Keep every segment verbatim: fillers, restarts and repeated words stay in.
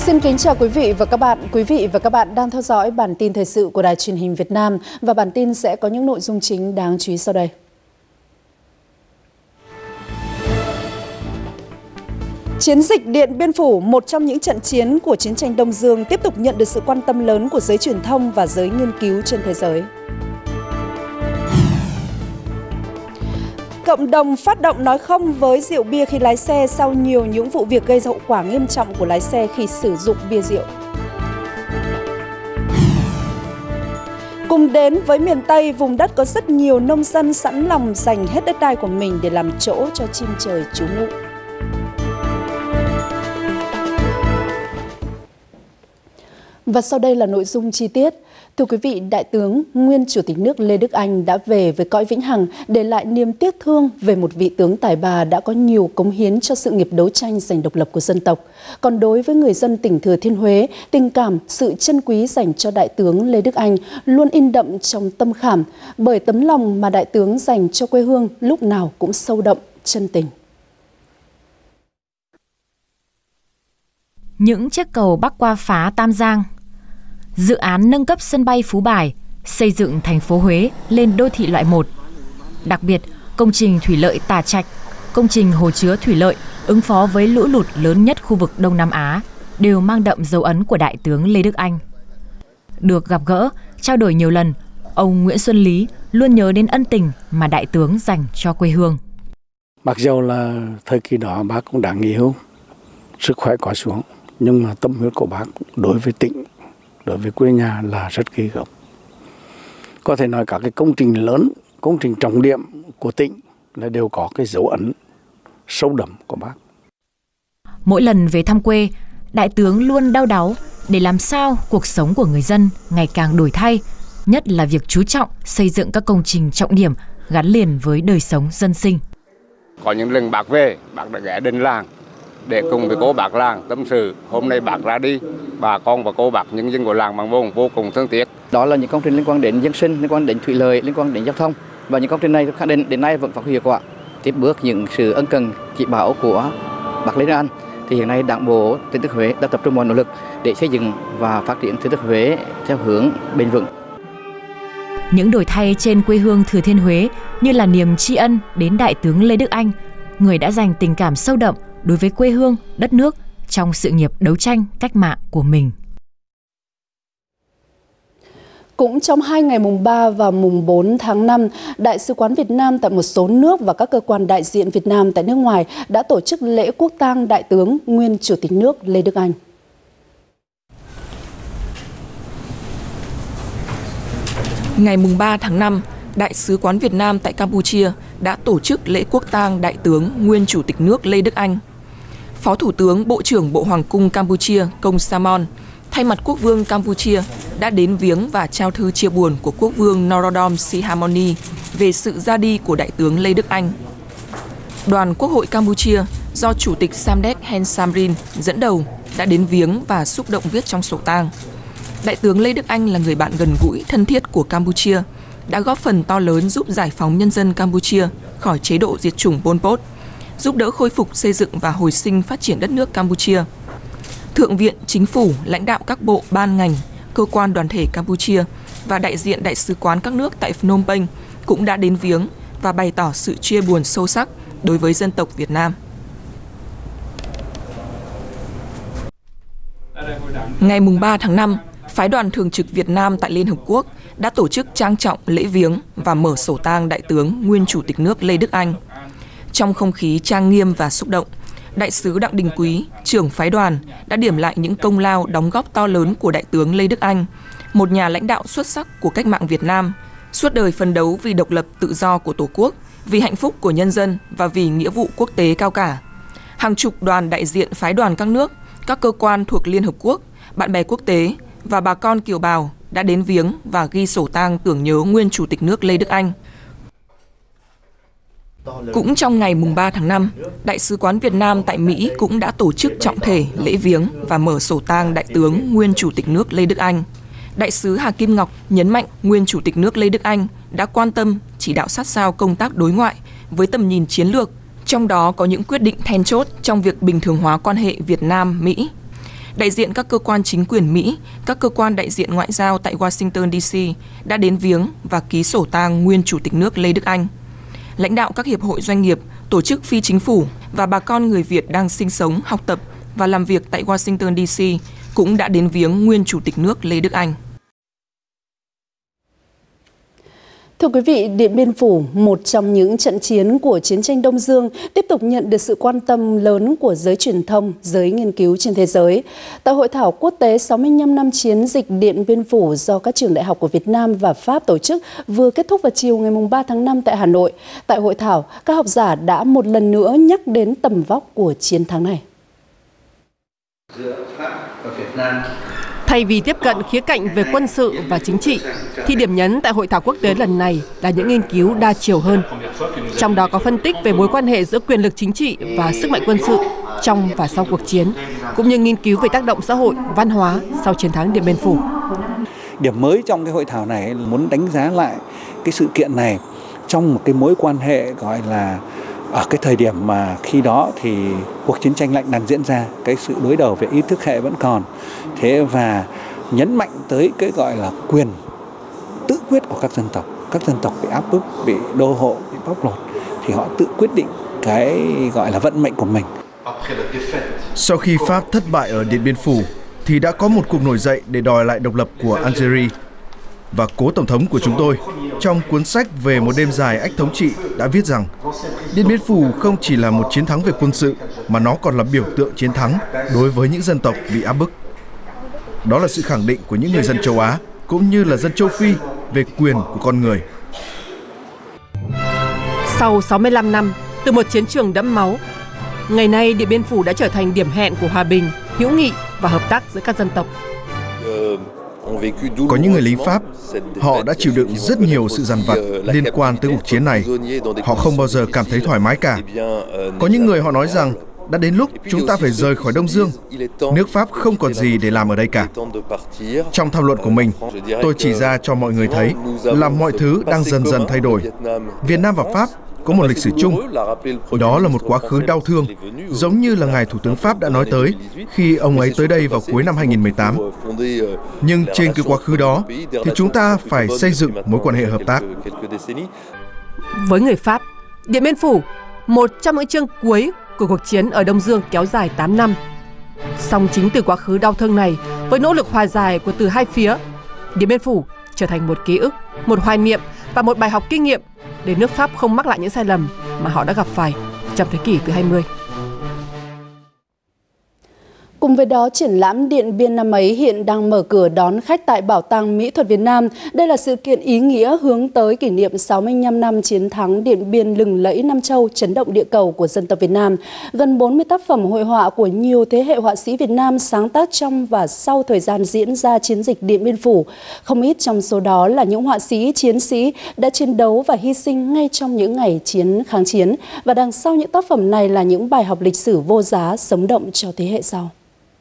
Xin kính chào quý vị và các bạn. Quý vị và các bạn đang theo dõi bản tin thời sự của Đài Truyền hình Việt Nam và bản tin sẽ có những nội dung chính đáng chú ý sau đây. Chiến dịch Điện Biên Phủ, một trong những trận chiến của chiến tranh Đông Dương, tiếp tục nhận được sự quan tâm lớn của giới truyền thông và giới nghiên cứu trên thế giới. Cộng đồng phát động nói không với rượu bia khi lái xe sau nhiều những vụ việc gây hậu quả nghiêm trọng của lái xe khi sử dụng bia rượu. Cùng đến với miền Tây, vùng đất có rất nhiều nông dân sẵn lòng dành hết đất đai của mình để làm chỗ cho chim trời trú ngụ. Và sau đây là nội dung chi tiết. Thưa quý vị, Đại tướng nguyên Chủ tịch nước Lê Đức Anh đã về với cõi vĩnh hằng, để lại niềm tiếc thương về một vị tướng tài ba đã có nhiều cống hiến cho sự nghiệp đấu tranh giành độc lập của dân tộc. Còn đối với người dân tỉnh Thừa Thiên Huế, tình cảm, sự trân quý dành cho Đại tướng Lê Đức Anh luôn in đậm trong tâm khảm, bởi tấm lòng mà Đại tướng dành cho quê hương lúc nào cũng sâu đậm, chân tình. Những chiếc cầu bắc qua phá Tam Giang, dự án nâng cấp sân bay Phú Bài, xây dựng thành phố Huế lên đô thị loại một. Đặc biệt, công trình thủy lợi Tả Trạch, công trình hồ chứa thủy lợi ứng phó với lũ lụt lớn nhất khu vực Đông Nam Á đều mang đậm dấu ấn của Đại tướng Lê Đức Anh. Được gặp gỡ, trao đổi nhiều lần, ông Nguyễn Xuân Lý luôn nhớ đến ân tình mà Đại tướng dành cho quê hương. Mặc dù là thời kỳ đó bác cũng đã nghỉ hưu, sức khỏe có xuống, nhưng mà tâm huyết của bác đối với tỉnh, đối với quê nhà là rất kỳ gốc. Có thể nói các cái công trình lớn, công trình trọng điểm của tỉnh là đều có cái dấu ấn sâu đậm của bác. Mỗi lần về thăm quê, Đại tướng luôn đau đáu để làm sao cuộc sống của người dân ngày càng đổi thay, nhất là việc chú trọng xây dựng các công trình trọng điểm gắn liền với đời sống dân sinh. Có những lần bác về, bác đã ghé đến làng để cùng với cô bác làng tâm sự. Hôm nay bác ra đi, bà con và cô bác nhân dân của làng Bằng Bồn vô cùng thương tiếc. Đó là những công trình liên quan đến dân sinh, liên quan đến thủy lợi, liên quan đến giao thông, và những công trình này khẳng định đến nay vẫn phát huy hiệu quả. Tiếp bước những sự ân cần chỉ bảo của bác Lê Đức Anh, thì hiện nay Đảng bộ tỉnh Thừa Thiên Huế đã tập trung mọi nỗ lực để xây dựng và phát triển Thừa Thiên Huế theo hướng bền vững. Những đổi thay trên quê hương Thừa Thiên Huế như là niềm tri ân đến Đại tướng Lê Đức Anh, người đã dành tình cảm sâu đậm đối với quê hương, đất nước trong sự nghiệp đấu tranh cách mạng của mình. Cũng trong hai ngày mùng ba và mùng bốn tháng năm, Đại sứ quán Việt Nam tại một số nước và các cơ quan đại diện Việt Nam tại nước ngoài đã tổ chức lễ quốc tang Đại tướng nguyên Chủ tịch nước Lê Đức Anh. Ngày mùng ba tháng năm, Đại sứ quán Việt Nam tại Campuchia đã tổ chức lễ quốc tang Đại tướng nguyên Chủ tịch nước Lê Đức Anh. Phó Thủ tướng Bộ trưởng Bộ Hoàng cung Campuchia Công Samon thay mặt Quốc vương Campuchia đã đến viếng và trao thư chia buồn của Quốc vương Norodom Sihamoni về sự ra đi của Đại tướng Lê Đức Anh. Đoàn Quốc hội Campuchia do Chủ tịch Samdech Heng Samrin dẫn đầu đã đến viếng và xúc động viết trong sổ tang. Đại tướng Lê Đức Anh là người bạn gần gũi, thân thiết của Campuchia, đã góp phần to lớn giúp giải phóng nhân dân Campuchia khỏi chế độ diệt chủng Pol Pot, giúp đỡ khôi phục xây dựng và hồi sinh phát triển đất nước Campuchia. Thượng viện, Chính phủ, lãnh đạo các bộ, ban ngành, cơ quan đoàn thể Campuchia và đại diện đại sứ quán các nước tại Phnom Penh cũng đã đến viếng và bày tỏ sự chia buồn sâu sắc đối với dân tộc Việt Nam. Ngày mùng ba tháng năm, Phái đoàn Thường trực Việt Nam tại Liên Hợp Quốc đã tổ chức trang trọng lễ viếng và mở sổ tang Đại tướng nguyên Chủ tịch nước Lê Đức Anh. Trong không khí trang nghiêm và xúc động, Đại sứ Đặng Đình Quý, trưởng phái đoàn, đã điểm lại những công lao đóng góp to lớn của Đại tướng Lê Đức Anh, một nhà lãnh đạo xuất sắc của cách mạng Việt Nam, suốt đời phấn đấu vì độc lập tự do của Tổ quốc, vì hạnh phúc của nhân dân và vì nghĩa vụ quốc tế cao cả. Hàng chục đoàn đại diện phái đoàn các nước, các cơ quan thuộc Liên Hợp Quốc, bạn bè quốc tế và bà con kiều bào đã đến viếng và ghi sổ tang tưởng nhớ nguyên Chủ tịch nước Lê Đức Anh. Cũng trong ngày mùng ba tháng năm, Đại sứ quán Việt Nam tại Mỹ cũng đã tổ chức trọng thể lễ viếng và mở sổ tang Đại tướng nguyên Chủ tịch nước Lê Đức Anh. Đại sứ Hà Kim Ngọc nhấn mạnh nguyên Chủ tịch nước Lê Đức Anh đã quan tâm, chỉ đạo sát sao công tác đối ngoại với tầm nhìn chiến lược, trong đó có những quyết định then chốt trong việc bình thường hóa quan hệ Việt Nam-Mỹ. đại diện các cơ quan chính quyền Mỹ, các cơ quan đại diện ngoại giao tại Washington đê xê đã đến viếng và ký sổ tang nguyên Chủ tịch nước Lê Đức Anh. Lãnh đạo các hiệp hội doanh nghiệp, tổ chức phi chính phủ và bà con người Việt đang sinh sống, học tập và làm việc tại Washington đê xê cũng đã đến viếng nguyên Chủ tịch nước Lê Đức Anh. Thưa quý vị, Điện Biên Phủ, một trong những trận chiến của chiến tranh Đông Dương, tiếp tục nhận được sự quan tâm lớn của giới truyền thông, giới nghiên cứu trên thế giới. Tại hội thảo quốc tế sáu mươi lăm năm chiến dịch Điện Biên Phủ do các trường đại học của Việt Nam và Pháp tổ chức vừa kết thúc vào chiều ngày ba tháng năm tại Hà Nội. Tại hội thảo, các học giả đã một lần nữa nhắc đến tầm vóc của chiến thắng này. Giữa Pháp và Việt Nam. Thay vì tiếp cận khía cạnh về quân sự và chính trị, thì điểm nhấn tại hội thảo quốc tế lần này là những nghiên cứu đa chiều hơn. Trong đó có phân tích về mối quan hệ giữa quyền lực chính trị và sức mạnh quân sự trong và sau cuộc chiến, cũng như nghiên cứu về tác động xã hội, văn hóa sau chiến thắng Điện Biên Phủ. Điểm mới trong cái hội thảo này là muốn đánh giá lại cái sự kiện này trong một cái mối quan hệ gọi là ở cái thời điểm mà khi đó thì cuộc chiến tranh lạnh đang diễn ra, cái sự đối đầu về ý thức hệ vẫn còn. Thế và nhấn mạnh tới cái gọi là quyền tự quyết của các dân tộc. Các dân tộc bị áp bức, bị đô hộ, bị bóc lột thì họ tự quyết định cái gọi là vận mệnh của mình. Sau khi Pháp thất bại ở Điện Biên Phủ thì đã có một cuộc nổi dậy để đòi lại độc lập của Algeria. Và cố tổng thống của chúng tôi trong cuốn sách về một đêm dài ách thống trị đã viết rằng Điện Biên Phủ không chỉ là một chiến thắng về quân sự mà nó còn là biểu tượng chiến thắng đối với những dân tộc bị áp bức. Đó là sự khẳng định của những người dân châu Á cũng như là dân châu Phi về quyền của con người. Sau sáu mươi lăm năm từ một chiến trường đẫm máu, ngày nay Điện Biên Phủ đã trở thành điểm hẹn của hòa bình, hữu nghị và hợp tác giữa các dân tộc. Có những người lính Pháp, họ đã chịu đựng rất nhiều sự dằn vặt liên quan tới cuộc chiến này. Họ không bao giờ cảm thấy thoải mái cả. Có những người họ nói rằng đã đến lúc chúng ta phải rời khỏi Đông Dương. Nước Pháp không còn gì để làm ở đây cả. Trong tham luận của mình, tôi chỉ ra cho mọi người thấy là mọi thứ đang dần dần thay đổi. Việt Nam và Pháp có một lịch sử chung. Đó là một quá khứ đau thương, giống như là ngài Thủ tướng Pháp đã nói tới khi ông ấy tới đây vào cuối năm hai nghìn không trăm mười tám. Nhưng trên cái quá khứ đó thì chúng ta phải xây dựng mối quan hệ hợp tác. Với người Pháp, Điện Biên Phủ, một trong những chương cuối của cuộc chiến ở Đông Dương kéo dài tám năm. Song chính từ quá khứ đau thương này, với nỗ lực hòa giải của từ hai phía, Điện Biên Phủ trở thành một ký ức, một hoài niệm và một bài học kinh nghiệm để nước Pháp không mắc lại những sai lầm mà họ đã gặp phải trong thế kỷ thứ hai mươi. Cùng với đó, triển lãm Điện Biên năm ấy hiện đang mở cửa đón khách tại Bảo tàng Mỹ thuật Việt Nam. Đây là sự kiện ý nghĩa hướng tới kỷ niệm sáu mươi lăm năm chiến thắng Điện Biên lừng lẫy Nam Châu, chấn động địa cầu của dân tộc Việt Nam. Gần bốn mươi tác phẩm hội họa của nhiều thế hệ họa sĩ Việt Nam sáng tác trong và sau thời gian diễn ra chiến dịch Điện Biên Phủ. Không ít trong số đó là những họa sĩ, chiến sĩ đã chiến đấu và hy sinh ngay trong những ngày chiến kháng chiến. Và đằng sau những tác phẩm này là những bài học lịch sử vô giá, sống động cho thế hệ sau.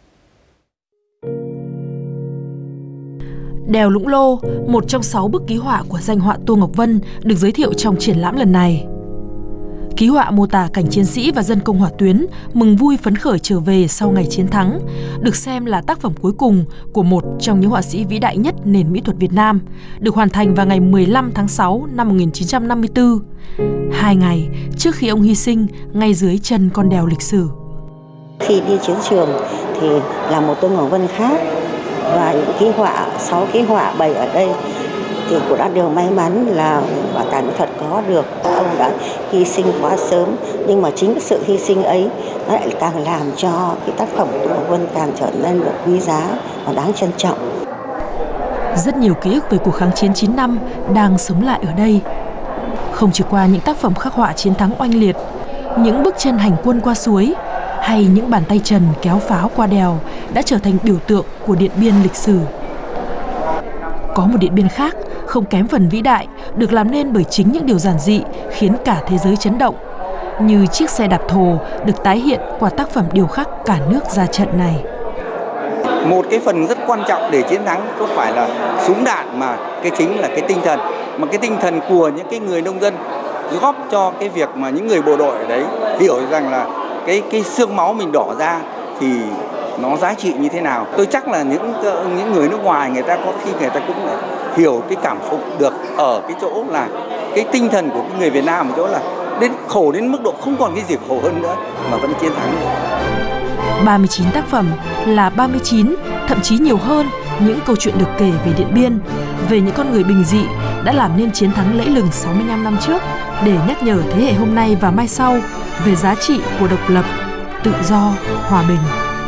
Đèo Lũng Lô, một trong sáu bức ký họa của danh họa Tô Ngọc Vân được giới thiệu trong triển lãm lần này. Ký họa mô tả cảnh chiến sĩ và dân công hỏa tuyến mừng vui phấn khởi trở về sau ngày chiến thắng, được xem là tác phẩm cuối cùng của một trong những họa sĩ vĩ đại nhất nền mỹ thuật Việt Nam, được hoàn thành vào ngày mười lăm tháng sáu năm một nghìn chín trăm năm mươi tư, hai ngày trước khi ông hy sinh ngay dưới chân con đèo lịch sử. Khi đi chiến trường thì là một Tô Ngọc Vân khác, và những ký họa, sáu ký họa bày ở đây thì cũng đã đều may mắn là bảo tàng mỹ thuật có được. Ông đã hy sinh quá sớm, nhưng mà chính cái sự hy sinh ấy nó lại càng làm cho cái tác phẩm Tô Ngọc Vân càng trở nên được quý giá và đáng trân trọng. Rất nhiều ký ức về cuộc kháng chiến chín năm đang sống lại ở đây. Không chỉ qua những tác phẩm khắc họa chiến thắng oanh liệt, những bước chân hành quân qua suối, hay những bàn tay trần kéo pháo qua đèo đã trở thành biểu tượng của Điện Biên lịch sử. Có một Điện Biên khác, không kém phần vĩ đại, được làm nên bởi chính những điều giản dị khiến cả thế giới chấn động, như chiếc xe đạp thồ được tái hiện qua tác phẩm điêu khắc cả nước ra trận này. Một cái phần rất quan trọng để chiến thắng không phải là súng đạn, mà cái chính là cái tinh thần, mà cái tinh thần của những cái người nông dân góp cho cái việc mà những người bộ đội ở đấy hiểu rằng là cái cái xương máu mình đổ ra thì nó giá trị như thế nào. Tôi chắc là những những người nước ngoài người ta có khi người ta cũng hiểu cái cảm phục được ở cái chỗ là cái tinh thần của cái người Việt Nam ở chỗ là đến khổ đến mức độ không còn cái gì khổ hơn nữa mà vẫn chiến thắng được. ba mươi chín tác phẩm là ba mươi chín, thậm chí nhiều hơn những câu chuyện được kể về Điện Biên, về những con người bình dị đã làm nên chiến thắng lẫy lừng sáu mươi lăm năm trước để nhắc nhở thế hệ hôm nay và mai sau về giá trị của độc lập, tự do, hòa bình.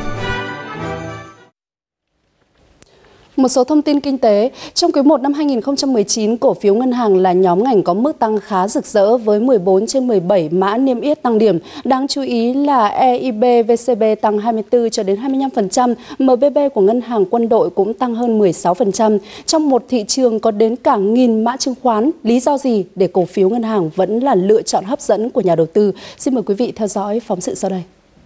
Một số thông tin kinh tế, trong quý một năm hai nghìn không trăm mười chín, cổ phiếu ngân hàng là nhóm ngành có mức tăng khá rực rỡ với mười bốn trên mười bảy mã niêm yết tăng điểm. Đáng chú ý là e i bê vê xê bê tăng hai mươi tư cho đến hai mươi lăm phần trăm, em bê bê của Ngân hàng Quân đội cũng tăng hơn mười sáu phần trăm. Trong một thị trường có đến cả nghìn mã chứng khoán, lý do gì để cổ phiếu ngân hàng vẫn là lựa chọn hấp dẫn của nhà đầu tư? Xin mời quý vị theo dõi phóng sự sau đây.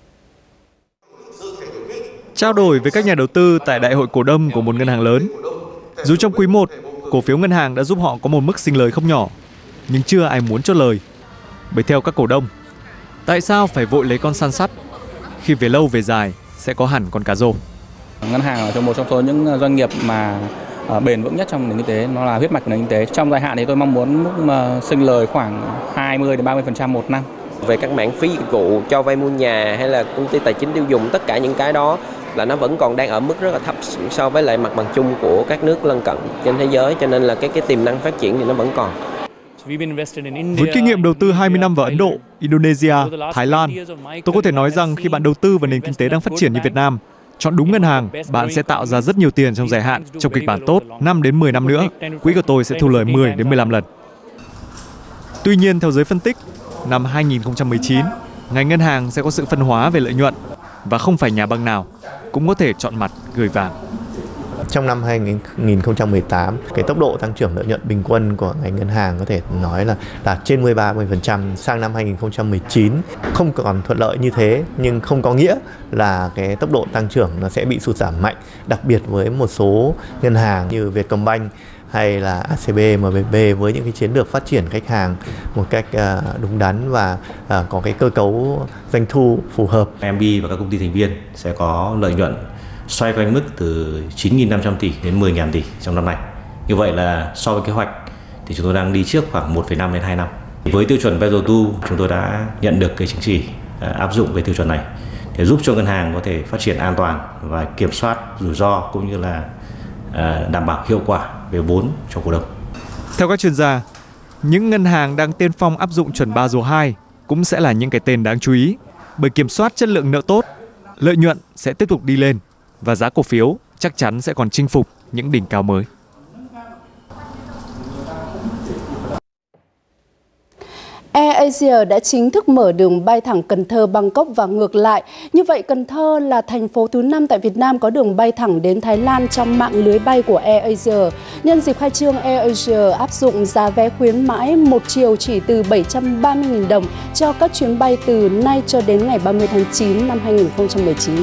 Trao đổi với các nhà đầu tư tại đại hội cổ đông của một ngân hàng lớn. Dù trong quý một, cổ phiếu ngân hàng đã giúp họ có một mức sinh lời không nhỏ, nhưng chưa ai muốn chốt lời. Bởi theo các cổ đông, tại sao phải vội lấy con săn sắt khi về lâu về dài sẽ có hẳn con cá rô? Ngân hàng là một trong số những doanh nghiệp mà bền vững nhất trong nền kinh tế, nó là huyết mạch của nền kinh tế. Trong dài hạn thì tôi mong muốn mức sinh lời khoảng hai mươi đến ba mươi phần trăm một năm. Về các mảng phí dịch vụ cho vay mua nhà hay là công ty tài chính tiêu dùng, tất cả những cái đó là nó vẫn còn đang ở mức rất là thấp so với lại mặt bằng chung của các nước lân cận trên thế giới, cho nên là cái cái tiềm năng phát triển thì nó vẫn còn. Với kinh nghiệm đầu tư hai mươi năm vào Ấn Độ, Indonesia, Thái Lan, tôi có thể nói rằng khi bạn đầu tư vào nền kinh tế đang phát triển như Việt Nam, chọn đúng ngân hàng, bạn sẽ tạo ra rất nhiều tiền trong dài hạn. Trong kịch bản tốt, năm đến mười năm nữa, quỹ của tôi sẽ thu lời mười đến mười lăm lần. Tuy nhiên, theo giới phân tích, năm hai nghìn không trăm mười chín, ngành ngân hàng sẽ có sự phân hóa về lợi nhuận và không phải nhà băng nào cũng có thể chọn mặt gửi vàng. Trong năm hai nghìn không trăm mười tám, cái tốc độ tăng trưởng lợi nhuận bình quân của ngành ngân hàng có thể nói là đạt trên mười ba phần trăm. Sang năm hai nghìn không trăm mười chín không còn thuận lợi như thế, nhưng không có nghĩa là cái tốc độ tăng trưởng nó sẽ bị sụt giảm mạnh, đặc biệt với một số ngân hàng như Vietcombank hay là a xê bê, em bê bê với những cái chiến lược phát triển khách hàng một cách đúng đắn và có cái cơ cấu doanh thu phù hợp. em bê và các công ty thành viên sẽ có lợi nhuận xoay quanh mức từ chín nghìn năm trăm tỷ đến mười nghìn tỷ trong năm nay. Như vậy là so với kế hoạch thì chúng tôi đang đi trước khoảng một phẩy năm đến hai năm. Với tiêu chuẩn Basel hai, chúng tôi đã nhận được cái chứng chỉ áp dụng về tiêu chuẩn này để giúp cho ngân hàng có thể phát triển an toàn và kiểm soát rủi ro cũng như là đảm bảo hiệu quả về vốn cho cổ đông. Theo các chuyên gia, những ngân hàng đang tiên phong áp dụng chuẩn Basel hai cũng sẽ là những cái tên đáng chú ý, bởi kiểm soát chất lượng nợ tốt, lợi nhuận sẽ tiếp tục đi lên và giá cổ phiếu chắc chắn sẽ còn chinh phục những đỉnh cao mới. AirAsia đã chính thức mở đường bay thẳng Cần Thơ, Bangkok và ngược lại. Như vậy, Cần Thơ là thành phố thứ năm tại Việt Nam có đường bay thẳng đến Thái Lan trong mạng lưới bay của AirAsia. Nhân dịp khai trương, AirAsia áp dụng giá vé khuyến mãi một chiều chỉ từ bảy trăm ba mươi nghìn đồng cho các chuyến bay từ nay cho đến ngày ba mươi tháng chín năm hai nghìn không trăm mười chín.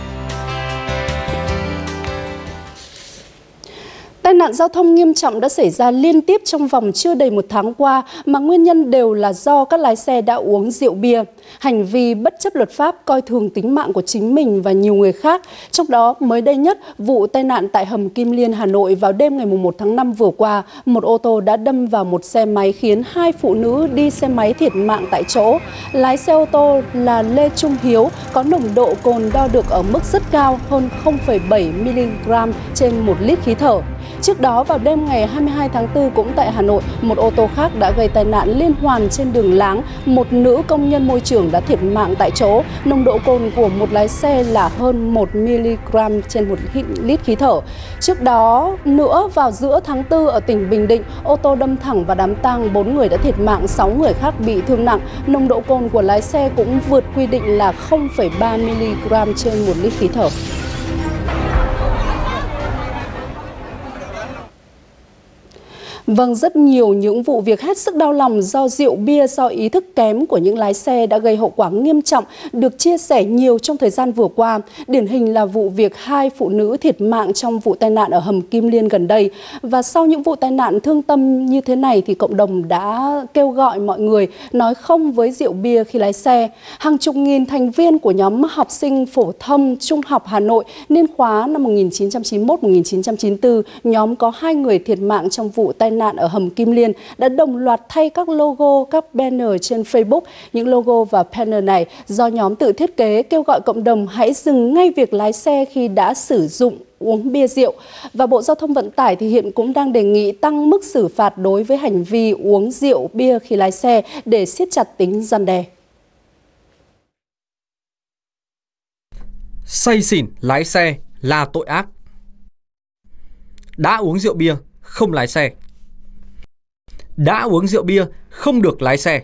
Tai nạn giao thông nghiêm trọng đã xảy ra liên tiếp trong vòng chưa đầy một tháng qua, mà nguyên nhân đều là do các lái xe đã uống rượu bia. Hành vi bất chấp luật pháp, coi thường tính mạng của chính mình và nhiều người khác. Trong đó, mới đây nhất, vụ tai nạn tại hầm Kim Liên, Hà Nội vào đêm ngày mùng một tháng năm vừa qua, một ô tô đã đâm vào một xe máy khiến hai phụ nữ đi xe máy thiệt mạng tại chỗ. Lái xe ô tô là Lê Trung Hiếu có nồng độ cồn đo được ở mức rất cao, hơn không phẩy bảy mi-li-gam trên một lít khí thở. Trước đó, vào đêm ngày hai mươi hai tháng tư cũng tại Hà Nội, một ô tô khác đã gây tai nạn liên hoàn trên đường Láng. Một nữ công nhân môi trường đã thiệt mạng tại chỗ. Nồng độ cồn của một lái xe là hơn một mi-li-gam trên một lít khí thở. Trước đó nữa, vào giữa tháng tư ở tỉnh Bình Định, ô tô đâm thẳng vào đám tang, bốn người đã thiệt mạng, sáu người khác bị thương nặng. Nồng độ cồn của lái xe cũng vượt quy định là không phẩy ba mi-li-gam trên một lít khí thở. Vâng, rất nhiều những vụ việc hết sức đau lòng do rượu bia, do ý thức kém của những lái xe đã gây hậu quả nghiêm trọng, được chia sẻ nhiều trong thời gian vừa qua. Điển hình là vụ việc hai phụ nữ thiệt mạng trong vụ tai nạn ở hầm Kim Liên gần đây. Và sau những vụ tai nạn thương tâm như thế này thì cộng đồng đã kêu gọi mọi người nói không với rượu bia khi lái xe. Hàng chục nghìn thành viên của nhóm học sinh phổ thông trung học Hà Nội niên khóa năm một nghìn chín trăm chín mươi mốt đến một nghìn chín trăm chín mươi tư, nhóm có hai người thiệt mạng trong vụ tai nạn ở hầm Kim Liên đã đồng loạt thay các logo, các banner trên Facebook. Những logo và banner này do nhóm tự thiết kế, kêu gọi cộng đồng hãy dừng ngay việc lái xe khi đã sử dụng uống bia rượu. Và Bộ Giao thông Vận tải thì hiện cũng đang đề nghị tăng mức xử phạt đối với hành vi uống rượu bia khi lái xe để siết chặt tính răn đe. Say xỉn lái xe là tội ác. Đã uống rượu bia không lái xe. Đã uống rượu bia không được lái xe.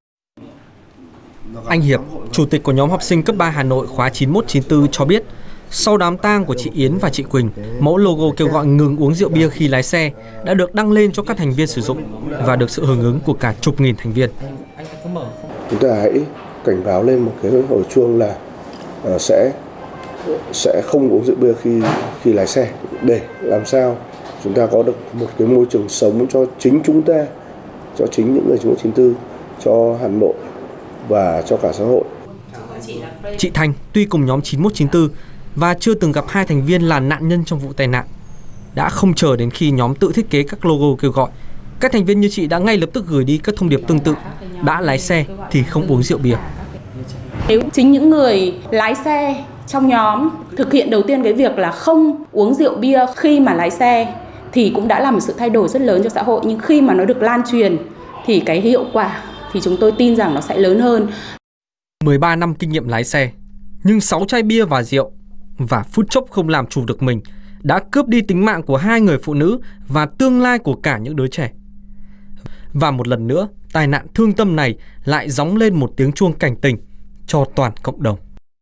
Anh Hiệp, chủ tịch của nhóm học sinh cấp ba Hà Nội khóa chín mốt chín tư cho biết, sau đám tang của chị Yến và chị Quỳnh, mẫu logo kêu gọi ngừng uống rượu bia khi lái xe đã được đăng lên cho các thành viên sử dụng và được sự hưởng ứng của cả chục nghìn thành viên. Chúng ta hãy cảnh báo lên một cái hồi chuông là uh, sẽ sẽ không uống rượu bia khi khi lái xe, để làm sao chúng ta có được một cái môi trường sống cho chính chúng ta, cho chính những người chín mốt chín tư, cho Hà Nội và cho cả xã hội. Chị Thanh tuy cùng nhóm chín mốt chín tư và chưa từng gặp hai thành viên là nạn nhân trong vụ tai nạn, đã không chờ đến khi nhóm tự thiết kế các logo kêu gọi, các thành viên như chị đã ngay lập tức gửi đi các thông điệp tương tự: đã lái xe thì không uống rượu bia. Nếu chính những người lái xe trong nhóm thực hiện đầu tiên cái việc là không uống rượu bia khi mà lái xe thì cũng đã là một sự thay đổi rất lớn cho xã hội, nhưng khi mà nó được lan truyền thì cái hiệu quả thì chúng tôi tin rằng nó sẽ lớn hơn. mười ba năm kinh nghiệm lái xe, nhưng sáu chai bia và rượu và phút chốc không làm chủ được mình đã cướp đi tính mạng của hai người phụ nữ và tương lai của cả những đứa trẻ. Và một lần nữa, tai nạn thương tâm này lại gióng lên một tiếng chuông cảnh tỉnh cho toàn cộng đồng.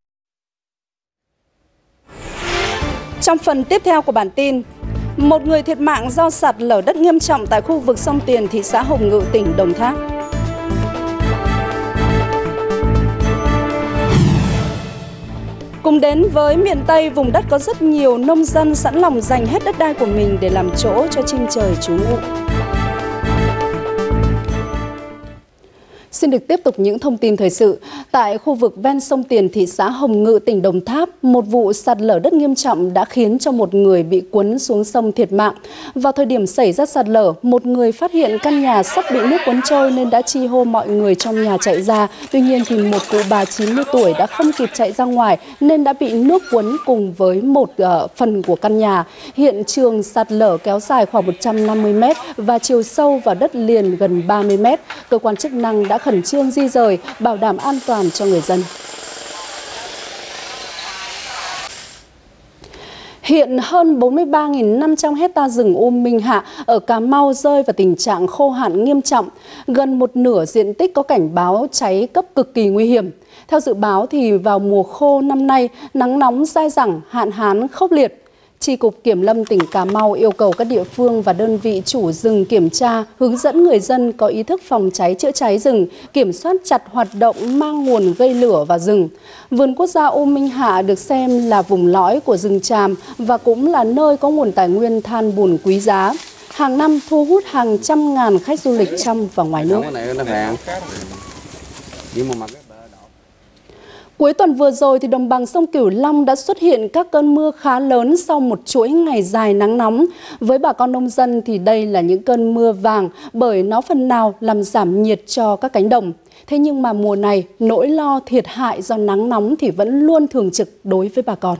Trong phần tiếp theo của bản tin, một người thiệt mạng do sạt lở đất nghiêm trọng tại khu vực sông Tiền, thị xã Hồng Ngự, tỉnh Đồng Tháp. Cùng đến với miền Tây, vùng đất có rất nhiều nông dân sẵn lòng dành hết đất đai của mình để làm chỗ cho chim trời trú ngụ. Xin được tiếp tục những thông tin thời sự. Tại khu vực ven sông Tiền, thị xã Hồng Ngự, tỉnh Đồng Tháp, một vụ sạt lở đất nghiêm trọng đã khiến cho một người bị cuốn xuống sông thiệt mạng. Vào thời điểm xảy ra sạt lở, một người phát hiện căn nhà sắp bị nước cuốn trôi nên đã chi hô mọi người trong nhà chạy ra. Tuy nhiên thì một cụ bà chín mươi tuổi đã không kịp chạy ra ngoài nên đã bị nước cuốn cùng với một uh, phần của căn nhà. Hiện trường sạt lở kéo dài khoảng một trăm năm mươi mét và chiều sâu vào đất liền gần ba mươi mét. Cơ quan chức năng đã khẩn trương di rời, bảo đảm an toàn cho người dân. Hiện hơn bốn mươi ba nghìn năm trăm hecta rừng U Minh Hạ ở Cà Mau rơi vào tình trạng khô hạn nghiêm trọng. Gần một nửa diện tích có cảnh báo cháy cấp cực kỳ nguy hiểm. Theo dự báo thì vào mùa khô năm nay, nắng nóng dai dẳng, hạn hán khốc liệt. Chi cục Kiểm lâm tỉnh Cà Mau yêu cầu các địa phương và đơn vị chủ rừng kiểm tra, hướng dẫn người dân có ý thức phòng cháy chữa cháy rừng, kiểm soát chặt hoạt động mang nguồn gây lửa vào rừng. Vườn quốc gia U Minh Hạ được xem là vùng lõi của rừng tràm và cũng là nơi có nguồn tài nguyên than bùn quý giá. Hàng năm thu hút hàng trăm ngàn khách du lịch trong và ngoài nước. Cuối tuần vừa rồi thì đồng bằng sông Cửu Long đã xuất hiện các cơn mưa khá lớn sau một chuỗi ngày dài nắng nóng. Với bà con nông dân thì đây là những cơn mưa vàng bởi nó phần nào làm giảm nhiệt cho các cánh đồng. Thế nhưng mà mùa này, nỗi lo thiệt hại do nắng nóng thì vẫn luôn thường trực đối với bà con.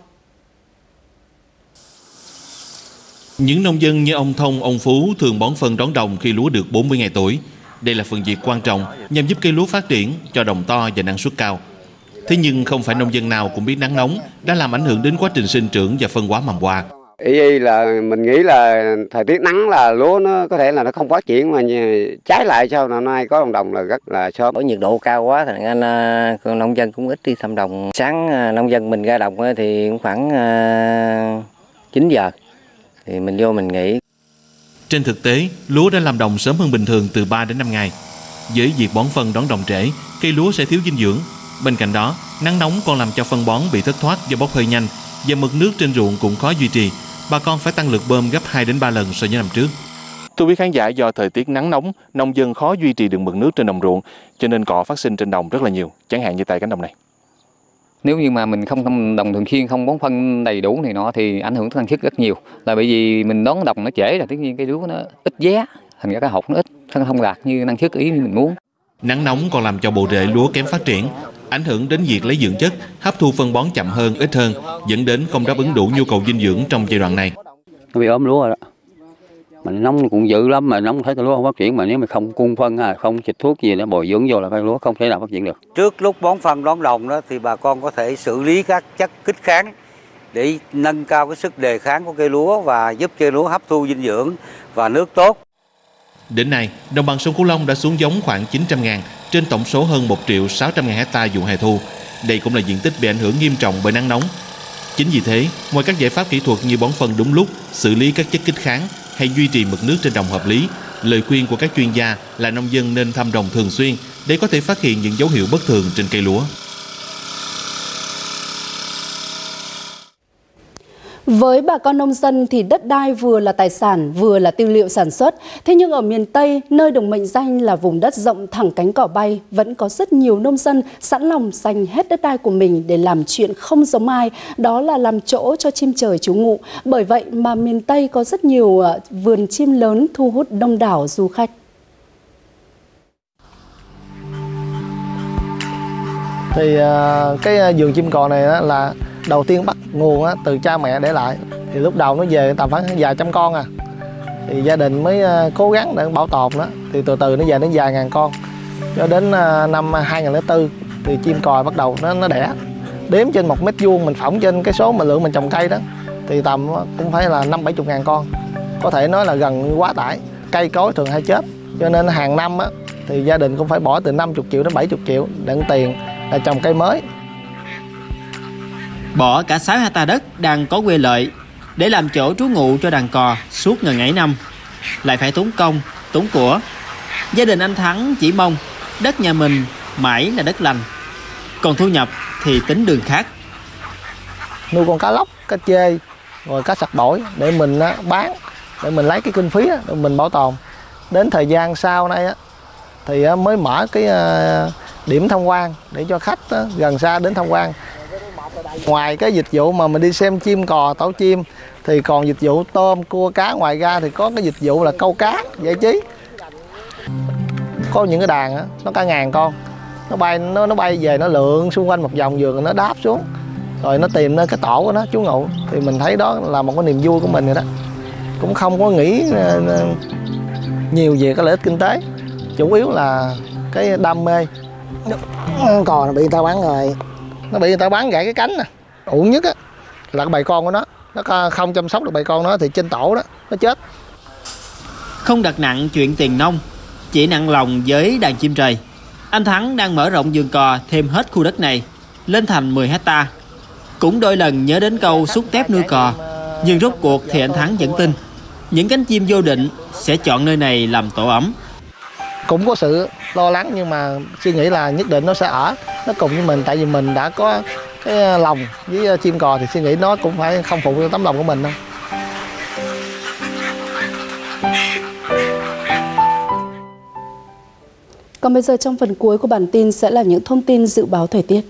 Những nông dân như ông Thông, ông Phú thường bón phân đón đồng khi lúa được bốn mươi ngày tuổi. Đây là phần việc quan trọng nhằm giúp cây lúa phát triển, cho đồng to và năng suất cao. Thế nhưng không phải nông dân nào cũng biết nắng nóng đã làm ảnh hưởng đến quá trình sinh trưởng và phân hóa mầm hoa. Ý là mình nghĩ là thời tiết nắng là lúa nó có thể là nó không phát triển, mà trái lại sau năm nay có đồng đồng là rất là sớm. Bởi nhiệt độ cao quá thì anh nông dân cũng ít đi thăm đồng. Sáng nông dân mình ra đồng thì cũng khoảng chín giờ thì mình vô mình nghỉ. Trên thực tế, lúa đã làm đồng sớm hơn bình thường từ ba đến năm ngày. Với việc bón phân đón đồng trễ, cây lúa sẽ thiếu dinh dưỡng. Bên cạnh đó, nắng nóng còn làm cho phân bón bị thất thoát do bốc hơi nhanh và mực nước trên ruộng cũng khó duy trì. Bà con phải tăng lực bơm gấp hai đến ba lần so với năm trước. Thưa quý khán giả, do thời tiết nắng nóng, nông dân khó duy trì được mực nước trên đồng ruộng, cho nên cỏ phát sinh trên đồng rất là nhiều, chẳng hạn như tại cánh đồng này. Nếu như mà mình không thăm đồng thường xuyên, không bón phân đầy đủ này nọ thì ảnh hưởng tới năng suất rất nhiều. Là bởi vì mình đón đồng nó trễ là tất nhiên cái lúa nó ít giá, thành ra cái hột nó ít, không đạt như năng suất ý như mình muốn. Nắng nóng còn làm cho bộ rễ lúa kém phát triển, ảnh hưởng đến việc lấy dưỡng chất, hấp thu phân bón chậm hơn, ít hơn, dẫn đến không đáp ứng đủ nhu cầu dinh dưỡng trong giai đoạn này. Nó bị ốm lúa rồi đó. Mà nóng cũng dữ lắm, mà nóng thấy cái lúa không phát triển, mà nếu mà không cung phân hay không xịt thuốc gì để bồi dưỡng vô là cái lúa không thể nào phát triển được. Trước lúc bón phân đón đồng đó thì bà con có thể xử lý các chất kích kháng để nâng cao cái sức đề kháng của cây lúa và giúp cây lúa hấp thu dinh dưỡng và nước tốt. Đến nay, đồng bằng sông Cửu Long đã xuống giống khoảng chín trăm ngàn trên tổng số hơn một triệu sáu trăm ngàn hectare vụ hè thu. Đây cũng là diện tích bị ảnh hưởng nghiêm trọng bởi nắng nóng. Chính vì thế, ngoài các giải pháp kỹ thuật như bón phân đúng lúc, xử lý các chất kích kháng hay duy trì mực nước trên đồng hợp lý, lời khuyên của các chuyên gia là nông dân nên thăm đồng thường xuyên để có thể phát hiện những dấu hiệu bất thường trên cây lúa. Với bà con nông dân thì đất đai vừa là tài sản, vừa là tư liệu sản xuất. Thế nhưng ở miền Tây, nơi được mệnh danh là vùng đất rộng thẳng cánh cỏ bay, vẫn có rất nhiều nông dân sẵn lòng dành hết đất đai của mình để làm chuyện không giống ai, đó là làm chỗ cho chim trời trú ngụ. Bởi vậy mà miền Tây có rất nhiều vườn chim lớn thu hút đông đảo du khách. Thì cái vườn chim cò này là đầu tiên bắt nguồn á, từ cha mẹ để lại. Thì lúc đầu nó về tầm khoảng vài trăm con à. Thì gia đình mới cố gắng để bảo tồn nó. Thì từ từ nó về đến vài ngàn con. Cho đến năm hai nghìn lẻ tư thì chim cò bắt đầu nó nó đẻ. Đếm trên một mét vuông mình phỏng trên cái số mà lượng mình trồng cây đó thì tầm cũng phải là năm bảy chục ngàn con. Có thể nói là gần quá tải. Cây cối thường hay chết. Cho nên hàng năm á, thì gia đình cũng phải bỏ từ năm mươi triệu đến bảy mươi triệu đựng tiền là trồng cây mới. Bỏ cả sáu hecta đất đang có quê lợi để làm chỗ trú ngụ cho đàn cò suốt ngần ấy năm, lại phải tốn công, tốn của. Gia đình anh Thắng chỉ mong đất nhà mình mãi là đất lành, còn thu nhập thì tính đường khác. Nuôi con cá lóc, cá chê, rồi cá sặc bổi để mình bán, để mình lấy cái kinh phí để mình bảo tồn. Đến thời gian sau này thì mới mở cái điểm tham quan để cho khách gần xa đến tham quan. Ngoài cái dịch vụ mà mình đi xem chim cò, tổ chim thì còn dịch vụ tôm, cua, cá. Ngoài ra thì có cái dịch vụ là câu cá giải trí. Có những cái đàn á, nó cả ngàn con, nó bay nó nó bay về nó lượn xung quanh một vòng vườn, nó đáp xuống rồi nó tìm nơi cái tổ của nó trú ngụ. Thì mình thấy đó là một cái niềm vui của mình rồi đó. Cũng không có nghĩ nhiều về cái lợi ích kinh tế, chủ yếu là cái đam mê. Cò nó bị người ta bắn rồi, nó bị người ta bắn gãy cái cánh nè. Uổng nhất á là cái bầy con của nó, nó không chăm sóc được bầy con nó thì trên tổ đó nó chết. Không đặt nặng chuyện tiền nông, chỉ nặng lòng với đàn chim trời. Anh Thắng đang mở rộng vườn cò thêm hết khu đất này lên thành mười hecta. Cũng đôi lần nhớ đến câu xúc tép nuôi cò, nhưng rốt cuộc thì anh Thắng vẫn tin những cánh chim vô định sẽ chọn nơi này làm tổ ấm. Cũng có sự lo lắng nhưng mà suy nghĩ là nhất định nó sẽ ở, nó cùng với mình, tại vì mình đã có cái lòng với chim cò thì suy nghĩ nó cũng phải không phụ cho tấm lòng của mình đâu. Còn bây giờ trong phần cuối của bản tin sẽ là những thông tin dự báo thời tiết.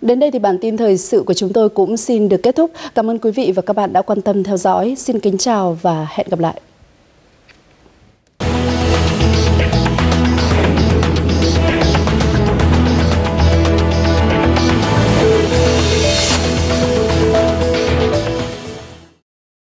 Đến đây thì bản tin thời sự của chúng tôi cũng xin được kết thúc. Cảm ơn quý vị và các bạn đã quan tâm theo dõi. Xin kính chào và hẹn gặp lại.